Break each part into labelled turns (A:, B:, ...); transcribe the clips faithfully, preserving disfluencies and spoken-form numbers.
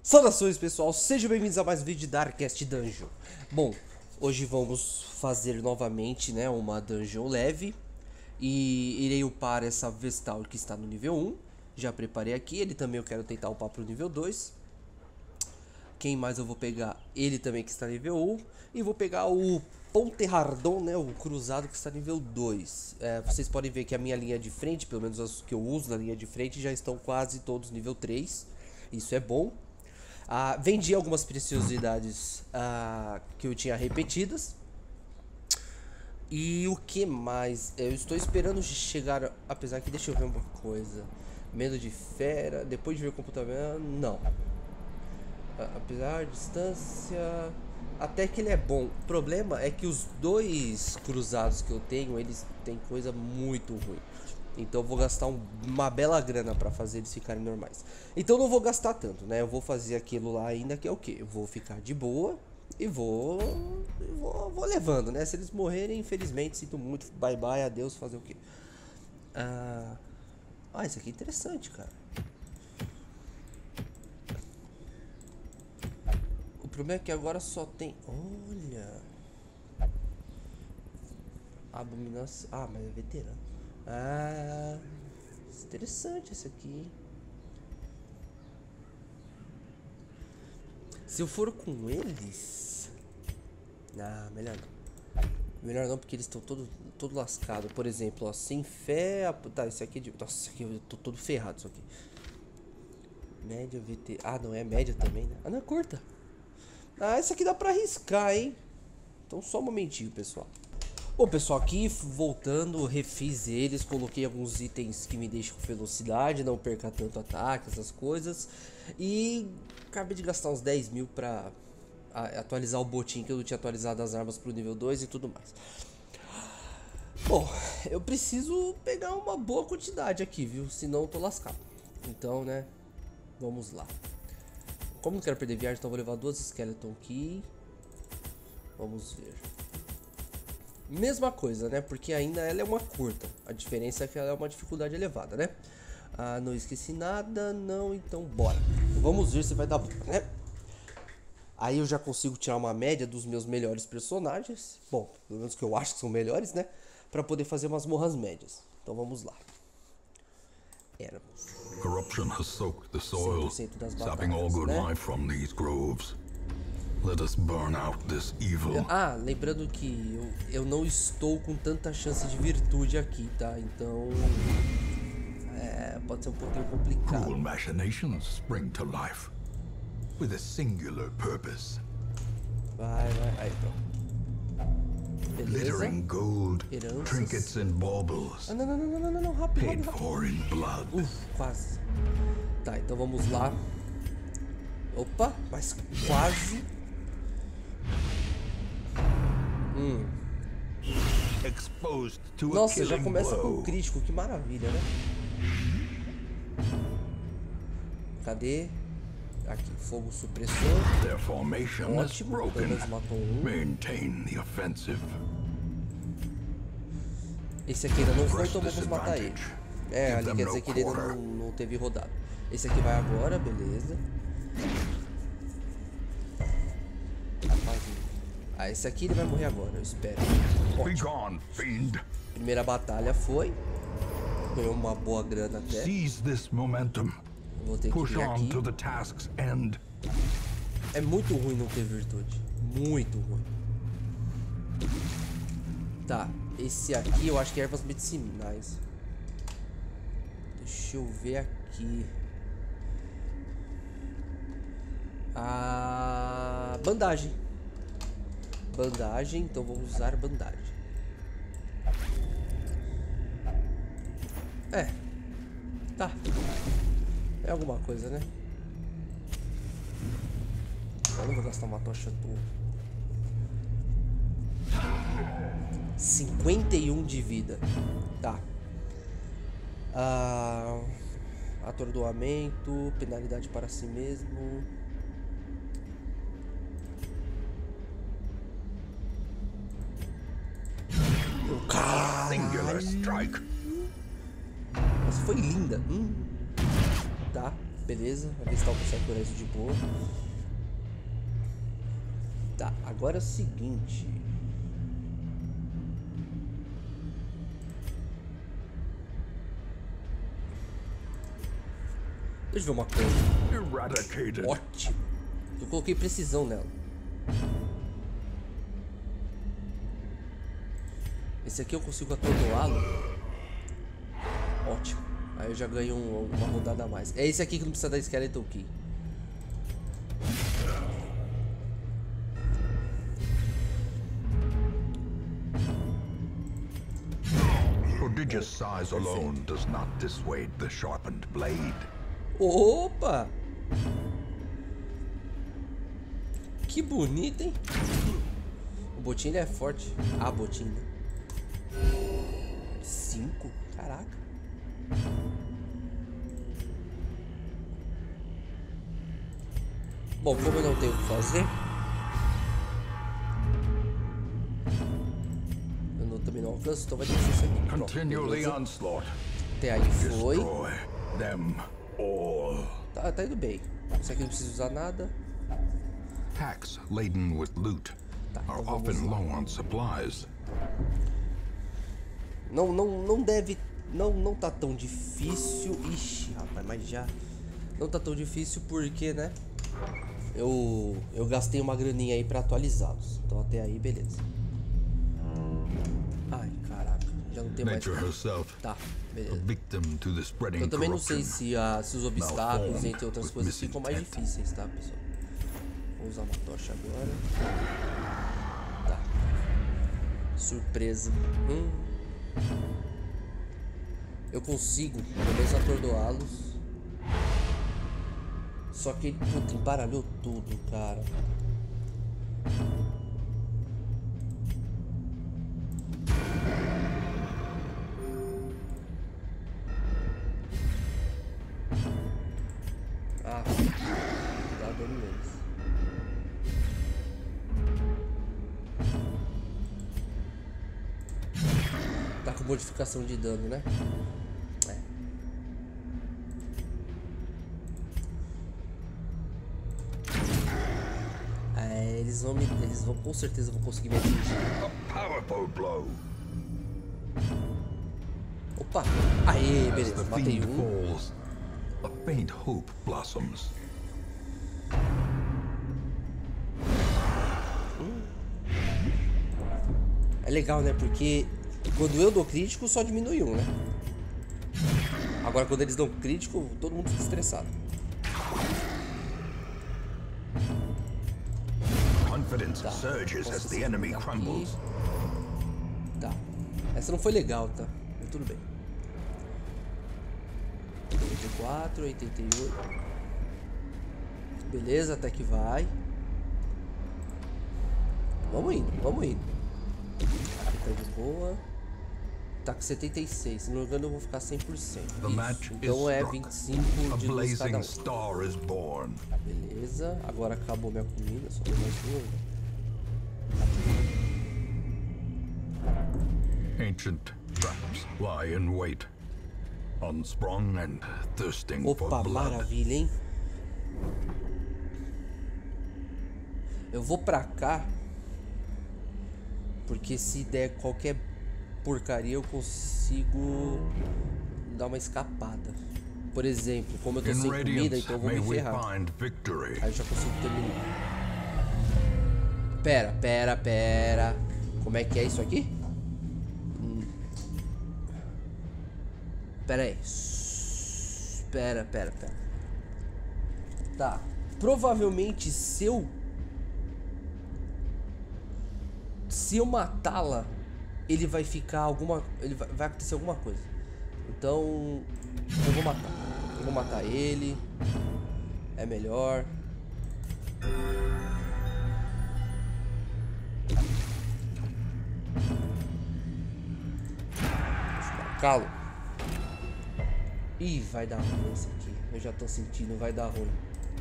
A: Saudações, pessoal, sejam bem-vindos a mais um vídeo de Darkest Dungeon. Bom, hoje vamos fazer novamente, né, uma dungeon leve. E irei upar essa Vestal que está no nível um. Já preparei aqui, ele também eu quero tentar upar para o nível dois. Quem mais eu vou pegar? Ele também que está no nível um. E vou pegar o Ponterhardon, né, o cruzado que está no nível dois. É, vocês podem ver que a minha linha de frente, pelo menos as que eu uso na linha de frente, já estão quase todos nível três. Isso é bom. Ah, vendi algumas preciosidades ah, que eu tinha repetidas. E o que mais? Eu estou esperando chegar, apesar que deixa eu ver uma coisa. Medo de fera, depois de ver o comportamento, não. Apesar de distância, até que ele é bom. O problema é que os dois cruzados que eu tenho, eles têm coisa muito ruim. Então eu vou gastar um, uma bela grana para fazer eles ficarem normais. Então eu não vou gastar tanto, né? Eu vou fazer aquilo lá ainda que é o que? Eu vou ficar de boa e vou, vou, vou levando, né? Se eles morrerem, infelizmente, sinto muito. Bye bye, adeus, fazer o que? Ah, ah, isso aqui é interessante, cara. O problema é que agora só tem... Olha... Abominação... Ah, mas é veterano. Ah... Interessante esse aqui. Se eu for com eles... Ah, melhor não. Melhor não, porque eles estão todo, todo lascados. Por exemplo, ó, sem fé... Tá, esse aqui é de... Nossa, esse aqui eu tô todo ferrado, isso aqui. Média, V T... Ah, não é média também, né? Ah, não é curta. Ah, esse aqui dá pra arriscar, hein? Então só um momentinho, pessoal. Bom, pessoal, aqui voltando, refiz eles, coloquei alguns itens que me deixam com velocidade, não perca tanto ataque, essas coisas. E acabei de gastar uns dez mil pra atualizar o botim, que eu não tinha atualizado as armas pro nível dois e tudo mais. Bom, eu preciso pegar uma boa quantidade aqui, viu? Senão eu tô lascado. Então, né, vamos lá. Como não quero perder viagem, então vou levar duas Skeleton Key. Vamos ver. Mesma coisa, né? Porque ainda ela é uma curta. A diferença é que ela é uma dificuldade elevada, né? Ah, não esqueci nada. Não, então bora. Vamos ver se vai dar bom, né? Aí eu já consigo tirar uma média dos meus melhores personagens. Bom, pelo menos que eu acho que são melhores, né? Pra poder fazer umas morras médias. Então vamos lá. Éramos.
B: Corruption has soaked the soil, sapping all
A: batalhas,
B: good
A: né?
B: life from these groves. Let us burn out this evil.
A: Ah, lembrando que eu, eu não estou com tanta chance de virtude aqui, tá? Então, é, pode ser um pouquinho complicado.
B: Cruel machinations spring to life with a singular purpose.
A: Vai, vai, aí, pronto. Beleza.
B: Glittering gold,
A: Heranças.
B: trinkets and baubles,
A: Ah, não, não, não, não, não, não, rápido,
B: paid
A: rápido, rápido.
B: for in blood.
A: Uf, quase. Tá, então vamos lá. Opa, mas quase. Hum.
B: Exposed to
A: Nossa,
B: a
A: já
B: killing
A: começa
B: blow.
A: com crítico, que maravilha, né? Cadê? Aqui, fogo supressor.
B: Their formation is
A: Ótimo, pelo
B: broken.
A: menos matou um.
B: Maintain the offensive.
A: Esse aqui ainda não foi,
B: Press
A: então vamos matar ele.
B: disadvantage.
A: É,
B: Give
A: ali
B: them
A: quer
B: no
A: dizer que ele ainda
B: quarter.
A: não, não teve rodado. Esse aqui vai agora, beleza. Ah, esse aqui ele vai morrer agora, eu espero.
B: Be
A: Ótimo.
B: gone, fiend.
A: Primeira batalha foi. Ganhou uma boa grana até.
B: Seize this momentum.
A: Vou ter que
B: Push
A: vir
B: on
A: aqui.
B: to the task's end.
A: É muito ruim não ter virtude. Muito ruim. Tá, esse aqui eu acho que é ervas medicinais. Deixa eu ver aqui. A bandagem. Bandagem, então vamos usar bandagem. É. Tá. É alguma coisa, né? Eu não vou gastar uma tocha tua. cinquenta e um de vida. Tá. Ah, atordoamento, penalidade para si mesmo.
B: Singular strike.
A: Essa foi linda. Hum. Tá. beleza. Vai ver se tá consegue curar isso de boa. Tá, agora é o seguinte. Deixa eu ver uma coisa.
B: Eradicated.
A: Ótimo. Eu coloquei precisão nela. Esse aqui eu consigo atordoá-lo. Ótimo. Aí eu já ganho um, uma rodada a mais. É esse aqui que não precisa da Skeleton Key.
B: Prodigious size alone does not dissuade the sharpened blade.
A: Opa! Que bonito, hein? O botinho ele é forte. Ah, botinho. Cinco? Caraca. Bom, como eu não tenho o que fazer, eu não, também não alcanço, então vai ter que ser isso aqui. Pronto,
B: Continually
A: beleza.
B: onslaught.
A: Até aí foi.
B: Destroy them all.
A: Tá, tá indo bem. Isso aqui não precisa usar nada.
B: Packs laden with loot
A: Tá,
B: are
A: então vamos
B: often
A: lá.
B: low on supplies.
A: Não, não, não deve. Não, não tá tão difícil. Ixi, rapaz, mas já. Não tá tão difícil porque, né? Eu, eu gastei uma graninha aí pra atualizá-los. Então até aí, beleza. Ai, caraca. Já não tem mais.
B: Nature herself,
A: Tá,
B: a
A: beleza.
B: victim to the spreading
A: Eu também não sei
B: corruption.
A: se, ah, se os obstáculos,
B: Malformed
A: entre outras
B: with
A: coisas, ficam mais
B: misintent.
A: difíceis, tá, pessoal? Vou usar uma tocha agora. Tá. Surpresa. Hum. Eu consigo, pelo menos, atordoá-los. Só que, puta, embaralhou tudo, cara. Ah, dá dano neles. Tá com modificação de dano, né? É. É, eles vão me. Eles vão com certeza vão conseguir me atingir.
B: A powerful blow.
A: Opa! Aê,
B: As
A: beleza,
B: the
A: matei
B: fiend
A: um.
B: falls, a faint hope blossoms.
A: É legal, né? Porque quando eu dou crítico, só diminui um, né? Agora quando eles dão crítico, todo mundo fica estressado.
B: Confidence
A: Tá.
B: surges
A: Posso
B: as the
A: seguir
B: enemy
A: aqui.
B: crumbles.
A: Tá. Essa não foi legal, tá? Mas tudo bem. oitenta e quatro, oitenta e oito. Beleza, até que vai. Vamos indo, vamos indo. Aqui tá de boa. Tá com setenta e seis. Se não me engano, eu vou ficar cem por cento.
B: The match
A: Isso.
B: is
A: Então é
B: struck.
A: vinte e cinco
B: A
A: de luz cada
B: blazing
A: um.
B: star is born.
A: Beleza. Agora acabou minha comida. Só tem mais uma.
B: Ancient traps lie in wait, unsprung and thirsting for
A: Opa,
B: blood.
A: maravilha, hein? Eu vou pra cá. Porque se der qualquer porcaria eu consigo dar uma escapada. Por exemplo, como eu tô
B: In
A: sem comida,
B: Radiance,
A: então eu vou
B: may
A: me
B: we
A: ferrar.
B: find victory.
A: Aí eu já consigo terminar. Pera, pera, pera. Como é que é isso aqui? Hum. Pera aí. Pera, pera, pera. Tá. Provavelmente se eu... Se eu matá-la, ele vai ficar alguma... Ele vai, vai acontecer alguma coisa. Então... Eu vou matar. Eu vou matar ele. É melhor. Calo. Ih, vai dar ruim esse aqui. Eu já tô sentindo, vai dar ruim.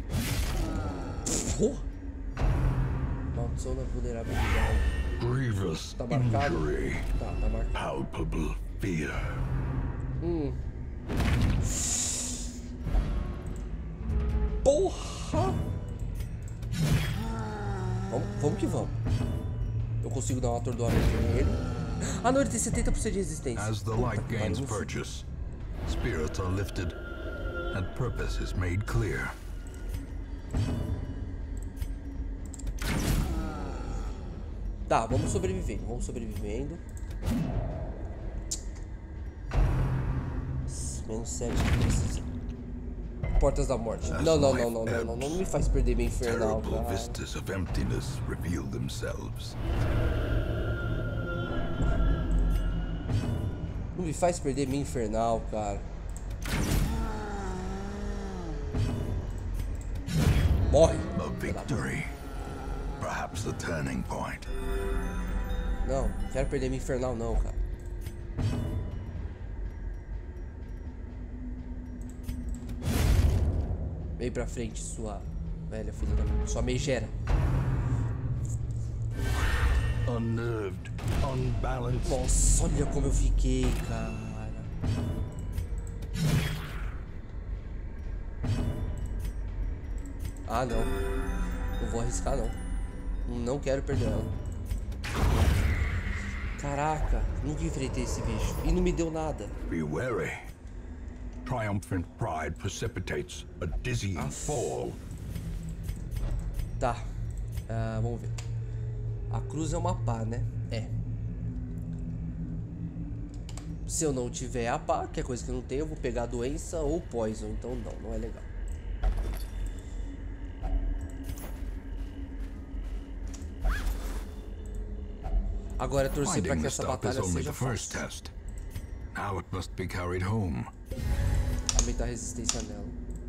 A: Oh! Maldição da vulnerabilidade.
B: Grievous
A: Tá marcado?
B: injury,
A: Tá, tá marcado.
B: palpable fear.
A: Hum. Porra! Vamos, vamos que vamos. Eu consigo dar um atordoamento nele. Ah, não, ele tem setenta por cento de resistência.
B: As the
A: Puta
B: light
A: que
B: gains
A: pariu.
B: purchase, spirits are lifted, and purpose is made clear.
A: Tá, vamos sobrevivendo, vamos sobrevivendo. Menos sete precisa. Portas da morte. Não, não, não, não, não, não, não me faz perder minha infernal,
B: Terrible
A: cara.
B: vistas of emptiness reveal themselves.
A: Não me faz perder minha infernal, cara. Morre.
B: A victory. Perhaps the turning point.
A: Não, não quero perder minha infernal não, cara. Vem pra frente, sua velha filha da... Sua megera.
B: Unnerved, unbalanced.
A: Nossa, olha como eu fiquei, cara. Ah, não. Não vou arriscar, não. Não quero perder ela. Caraca, nunca enfrentei esse bicho. E não me deu nada.
B: Be wary. Triumphant pride precipitates a dizzying fall.
A: Tá. Ah, vamos ver. A cruz é uma pá, né? É. Se eu não tiver a pá, que é coisa que eu não tenho, eu vou pegar a doença ou poison. Então não, não é legal. Agora é torcer pra
B: Finding
A: que
B: the
A: essa
B: stop is
A: batalha
B: only
A: seja
B: the first
A: fácil.
B: test. Now it must be carried home.
A: Aumentar a resistência nela.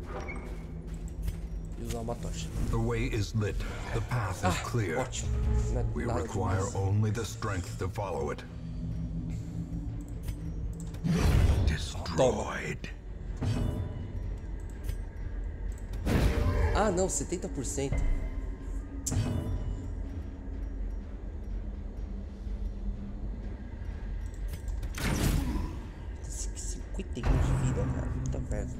A: E usar uma tocha.
B: The way is lit. The path is
A: Ah,
B: clear.
A: ótimo. Não é
B: We
A: nada
B: require
A: demais.
B: only the strength to follow it. Destroyed.
A: Ah, não, setenta por cento. cinquenta e um de vida, cara. Muita perto.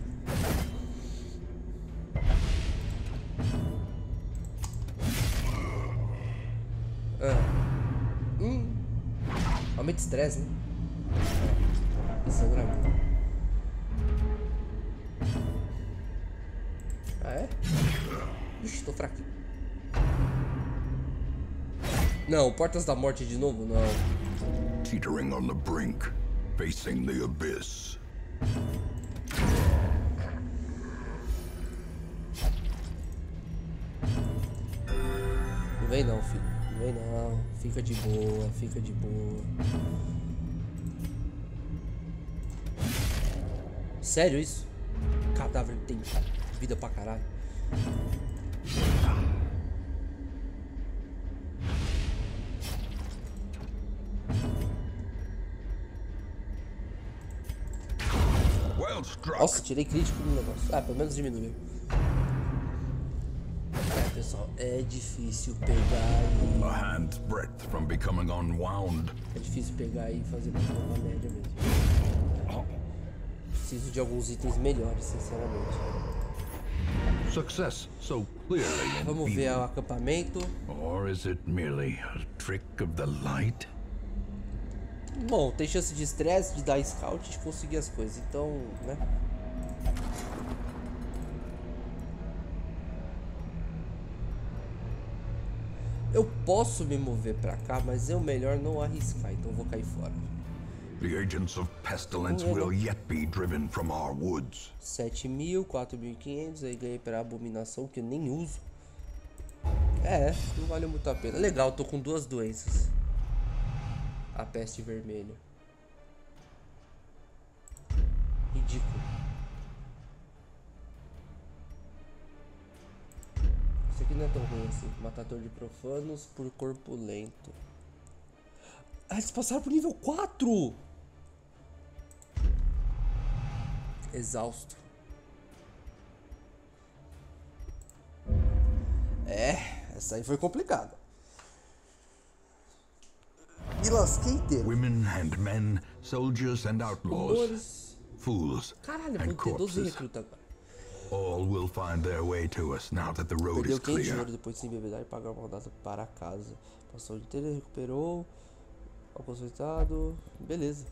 A: Ah. Hum. Aumenta o estresse, né? É. E sangramento. Ah, é? Ixi, tô fraquinho. Não, Portas da Morte de novo? Não.
B: Teetering on the brink, facing the abyss.
A: Não vem não, filho. Não vem não. Fica de boa, fica de boa. Sério isso? Cadáver tem vida pra caralho.
B: Well struck.
A: Nossa, tirei crítico no negócio. Ah, pelo menos diminuiu. É, pessoal, é difícil pegar e...
B: A hand's breadth from becoming unwound.
A: É difícil pegar e fazer uma média mesmo. Preciso de alguns itens melhores, sinceramente.
B: Success so clearly in
A: Vamos
B: view.
A: ver o acampamento.
B: Or is it merely a trick of the light?
A: Bom, tem chance de estresse, de dar scout e de conseguir as coisas, então, né? Eu posso me mover pra cá, mas é o melhor não arriscar, então eu vou cair fora.
B: The agents of pestilence
A: Yeah.
B: will yet be driven from our woods.
A: sete mil, quatro mil e quinhentos, aí ganhei pra abominação que eu nem uso. É, não valeu muito a pena. Legal, tô com duas doenças. A peste vermelha. Ridículo. Isso aqui não é tão ruim assim. Matador de profanos por corpulento. Ah, eles passaram pro nível quatro! Exausto. É, essa aí foi complicada. Me lasquei inteiro.
B: Women and men, soldiers and outlaws,
A: Rumores.
B: fools
A: Caralho,
B: and
A: vou ter doze
B: corpses.
A: recrutas agora.
B: All will find their way to us now that the road
A: Perdeu
B: is
A: quem
B: clear.
A: dinheiro depois de se embebedar e pagar uma data para casa. Passou o dia inteiro, recuperou. Aposentado. Beleza.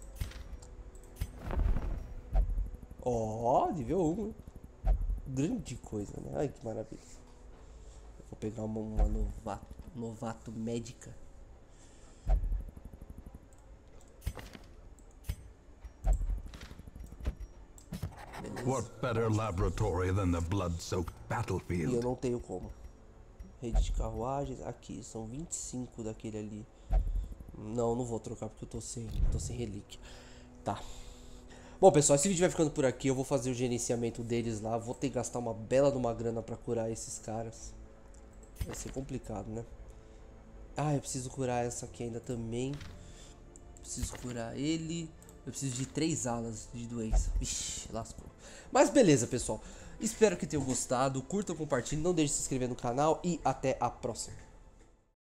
A: Ó, oh, nível um. Grande coisa, né? Ai, que maravilha. Vou pegar uma, uma novato, novato médica. Beleza.
B: What better laboratory than the blood-soaked
A: E eu
B: battlefield?
A: não tenho como. Rede de carruagens. Aqui, são vinte e cinco daquele ali. Não, não vou trocar porque eu tô sem, tô sem relíquia. Tá. Bom, pessoal, esse vídeo vai ficando por aqui. Eu vou fazer o gerenciamento deles lá. Vou ter que gastar uma bela de uma grana pra curar esses caras. Vai ser complicado, né? Ah, eu preciso curar essa aqui ainda também. Preciso curar ele. Eu preciso de três alas de doença. Vixe, lascou. Mas beleza, pessoal. Espero que tenham gostado. Curtam, compartilhem. Não deixe de se inscrever no canal. E até a próxima.